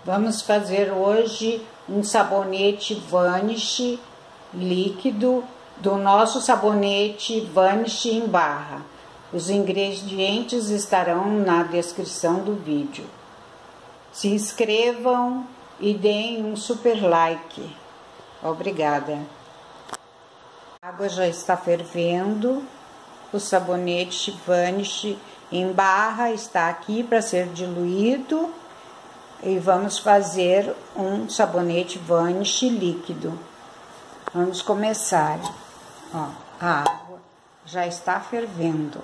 Vamos fazer hoje um sabonete Vanish líquido do nosso sabonete Vanish em barra. Os ingredientes estarão na descrição do vídeo. Se inscrevam e deem um super like. Obrigada. A água já está fervendo. O sabonete Vanish em barra está aqui para ser diluído. E vamos fazer um sabonete Vanish líquido. Vamos começar. Ó, a água já está fervendo.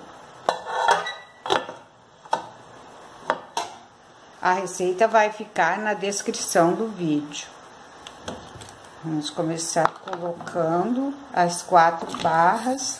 A receita vai ficar na descrição do vídeo. Vamos começar colocando as 4 barras.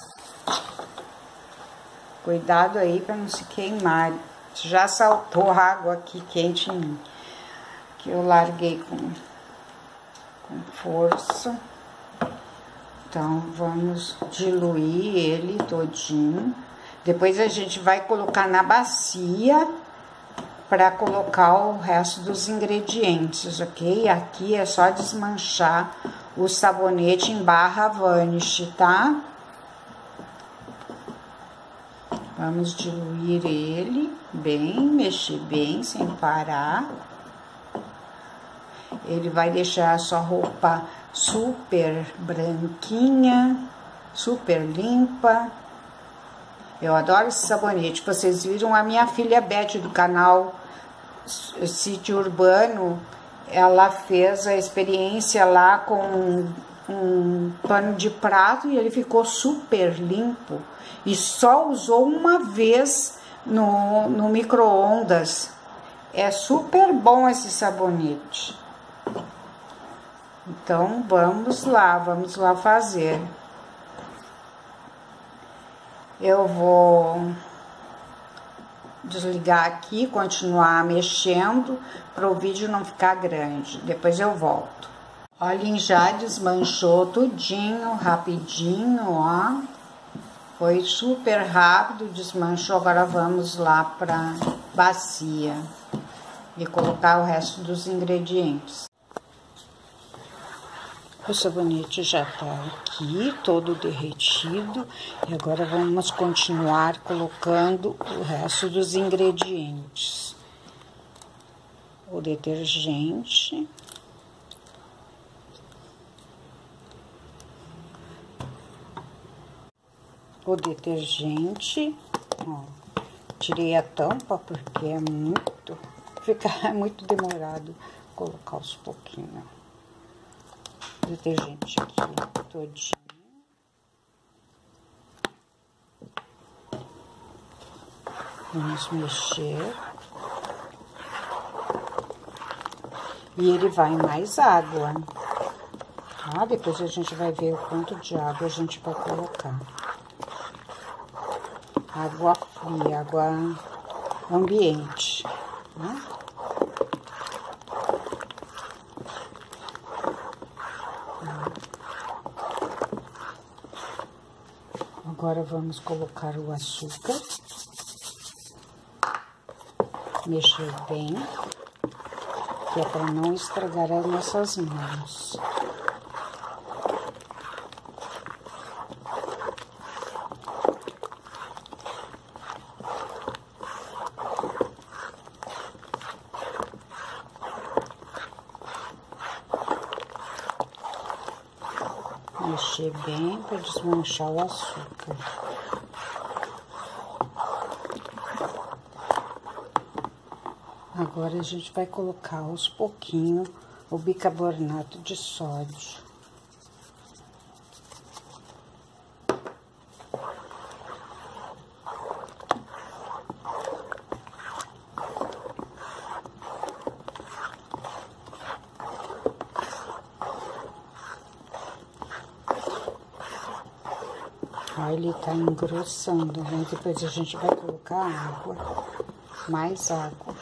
Cuidado aí para não se queimar. Já saltou água aqui quente em mim, que eu larguei com força. Então, vamos diluir ele todinho. Depois a gente vai colocar na bacia para colocar o resto dos ingredientes, ok? Aqui é só desmanchar o sabonete em barra Vanish, tá? Vamos diluir ele bem, mexer bem, sem parar. Ele vai deixar a sua roupa super branquinha, super limpa. Eu adoro esse sabonete. Vocês viram a minha filha Beth do canal Sítio Urbano, ela fez a experiência lá com um pano de prato e ele ficou super limpo. E só usou uma vez no micro-ondas. É super bom esse sabonete. Então, vamos lá fazer. Eu vou desligar aqui, continuar mexendo, para o vídeo não ficar grande. Depois eu volto. Olhem, já desmanchou tudinho, rapidinho, ó. Foi super rápido, desmanchou. Agora vamos lá para bacia e colocar o resto dos ingredientes. O sabonete já tá aqui, todo derretido. E agora vamos continuar colocando o resto dos ingredientes. O detergente. O detergente, ó, tirei a tampa porque é muito demorado colocar aos pouquinhos. Detergente aqui todinho. Vamos mexer. E ele vai mais água. Tá? Depois a gente vai ver o quanto de água a gente vai colocar. Água fria, água ambiente, né? Agora vamos colocar o açúcar, mexer bem, que é para não estragar as nossas mãos. Mexer bem para desmanchar o açúcar. Agora a gente vai colocar aos pouquinhos o bicarbonato de sódio. Ó, ele tá engrossando, né? Depois a gente vai colocar água, mais água.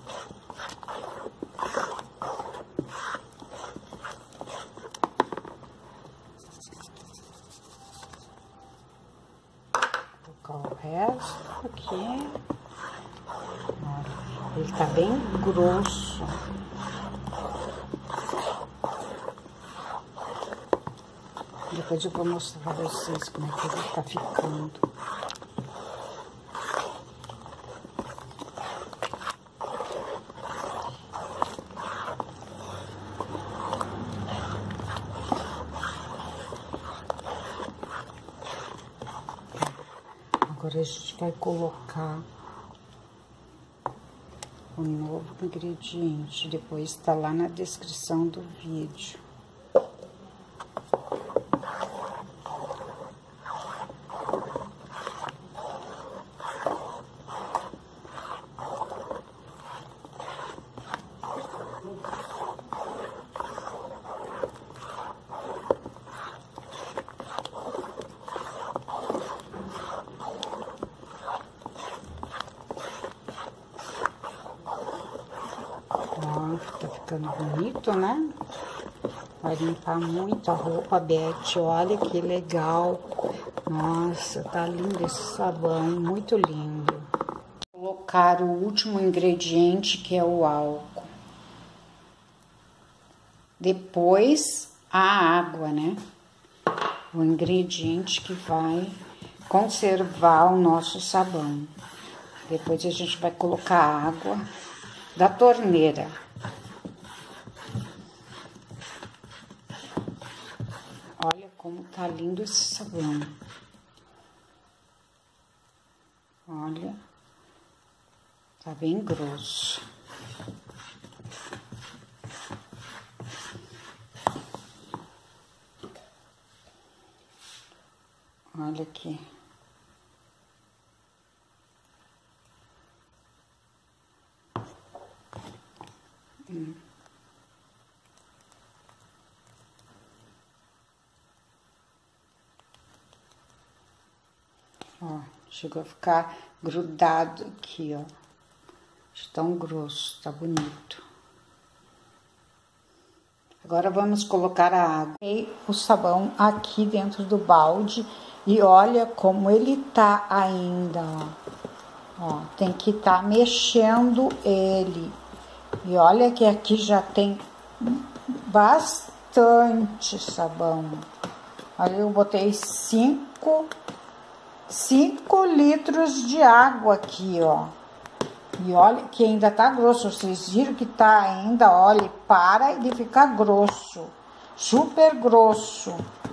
Colocar o resto aqui. Ó, ele tá bem grosso. Depois eu vou mostrar pra vocês como é que ele tá ficando. Agora a gente vai colocar o novo ingrediente, depois está lá na descrição do vídeo. Tá ficando bonito, né? Vai limpar muito a roupa, Beth. Olha que legal. Nossa, tá lindo esse sabão, muito lindo. Vou colocar o último ingrediente, que é o álcool. Depois, a água, né? O ingrediente que vai conservar o nosso sabão. Depois a gente vai colocar a água da torneira. Olha como tá lindo esse sabão. Olha, tá bem grosso. Olha aqui. Ó, chegou a ficar grudado aqui, ó. De tão grosso, tá bonito. Agora vamos colocar a água e o sabão aqui dentro do balde. E olha como ele tá ainda, ó. Ó, tem que tá mexendo ele. E olha que aqui já tem bastante sabão. Aí eu botei 5 litros de água aqui, ó. E olha que ainda tá grosso. Vocês viram que tá ainda, olha, para de ficar grosso. Super grosso.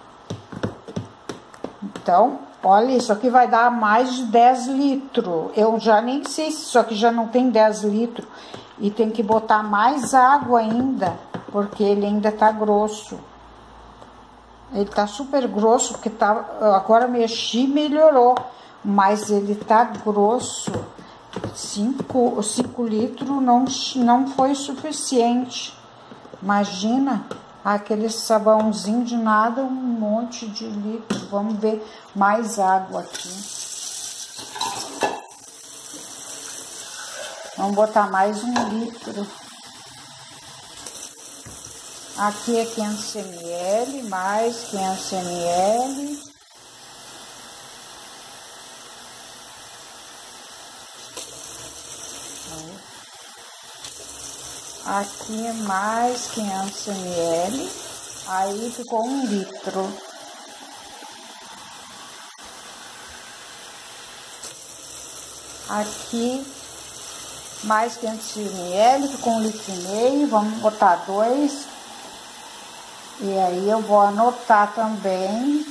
Então, olha, isso aqui vai dar mais de 10 litros. Eu já nem sei se isso aqui já não tem 10 litros. E tem que botar mais água ainda, porque ele ainda tá grosso. Ele tá super grosso, porque tá, agora mexi e melhorou. Mas ele tá grosso. 5 litros não foi suficiente. Imagina, aquele sabãozinho de nada, um monte de litro. Vamos ver mais água aqui. Vamos botar mais 1 litro. Aqui é 500 ml, mais 500 ml. Aqui mais 500 ml. Aí ficou 1 litro. Aqui mais 500 ml, ficou 1,5 litro. Vamos botar 2. E aí eu vou anotar também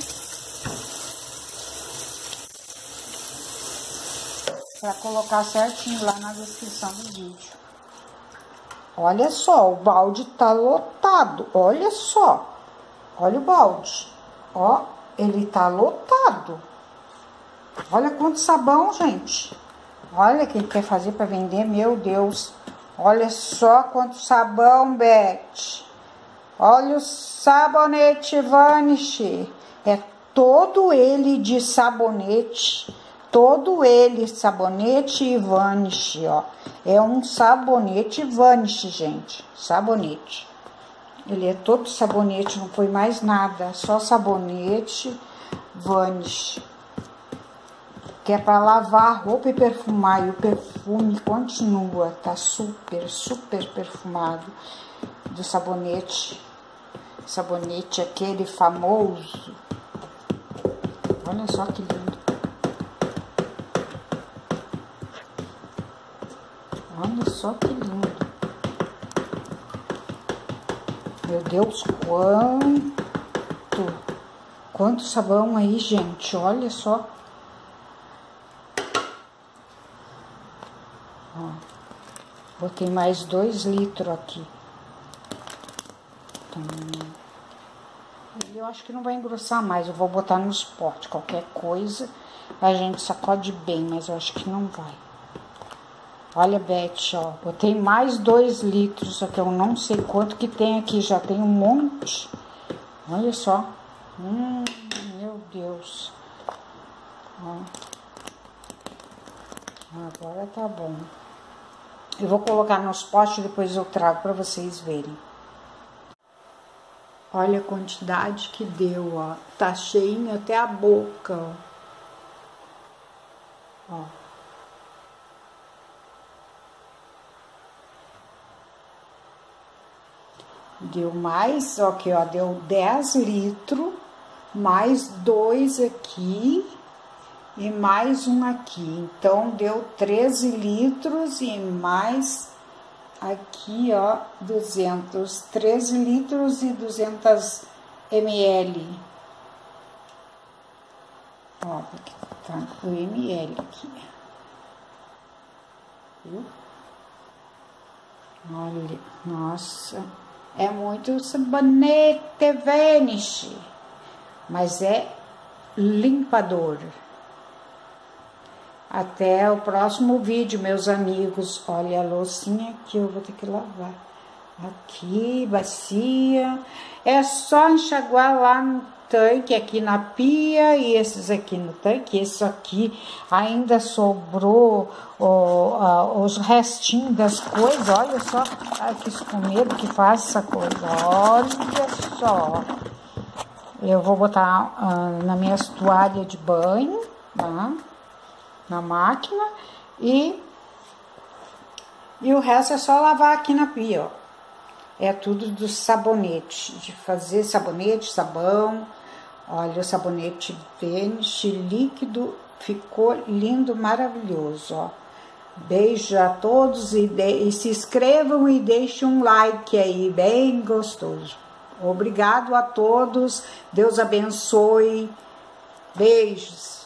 para colocar certinho lá na descrição do vídeo. Olha só, o balde tá lotado. Olha só. Olha o balde. Ó, ele tá lotado. Olha quanto sabão, gente. Olha quem quer fazer para vender, meu Deus. Olha só quanto sabão, Beth. Olha o sabonete Vanish. É todo ele de sabonete. Todo ele sabonete e Vanish, ó. É um sabonete Vanish, gente. Sabonete. Ele é todo sabonete, não foi mais nada. Só sabonete Vanish. Que é para lavar a roupa e perfumar. E o perfume continua. Tá super, super perfumado. Do sabonete. Sabonete aquele famoso. olha só que lindo. Olha só que lindo. Meu Deus, quanto sabão aí, gente. Olha só. Ó, botei mais 2 litros aqui. Então, eu acho que não vai engrossar mais. Eu vou botar nos potes. Qualquer coisa a gente sacode bem, mas eu acho que não vai. Olha, Beth, ó, botei mais 2 litros, só que eu não sei quanto que tem aqui, já tem um monte. Olha só. Meu Deus. Ó. Agora tá bom. Eu vou colocar nos potes e depois eu trago para vocês verem. Olha a quantidade que deu, ó. Tá cheinho até a boca, ó. Ó. Deu mais, ó, aqui, ó, deu 10 litros, mais 2 aqui e mais um aqui. Então, deu 13 litros e mais aqui, ó, 13 litros e 200 ml. Ó, aqui tá o ml aqui. Viu? Olha, nossa... É muito sabonete Vanish, mas é limpador. Até o próximo vídeo, meus amigos. Olha a loucinha aqui, eu vou ter que lavar. Aqui, bacia. É só enxaguar lá no tanque, aqui na pia, e esses aqui no tanque. Esse aqui ainda sobrou os restinhos das coisas. Olha só, ai, que escumedo que faz essa coisa. Olha só. Eu vou botar na minha toalha de banho, tá? Na máquina, e o resto é só lavar aqui na pia, ó. É tudo do sabonete, de fazer sabonete, sabão. Olha o sabonete Vanish líquido, ficou lindo, maravilhoso, ó. Beijo a todos e se inscrevam e deixem um like aí, bem gostoso. Obrigado a todos, Deus abençoe, beijos.